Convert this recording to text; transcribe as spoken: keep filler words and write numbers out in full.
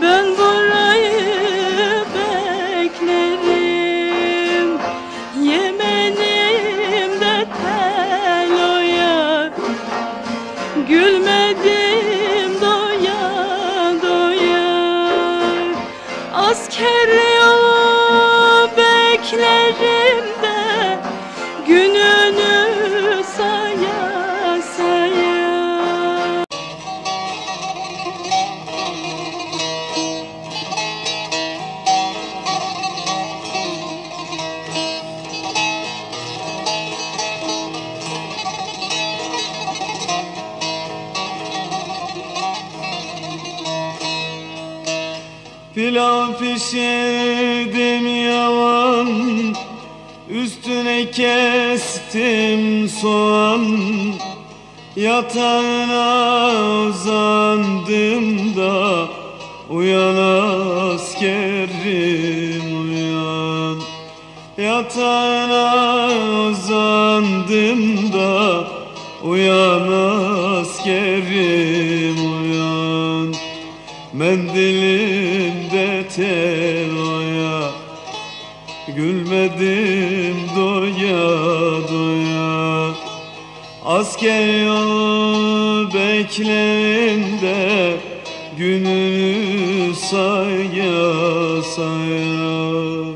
Ben burayı beklerim, yemenim de tel oya. Gülmedim doya doya. Asker yolu beklerim de gününü saya saya. Pilav pişirdim yavan, üstüne kestim soğan. Yatağına uzandım da uyan askerim uyan. Yatağına uzandım da uyan askerim uyan. Mendilimde tel oya, gülmedim doya doya. Asker yolu beklerim de gününü saya saya.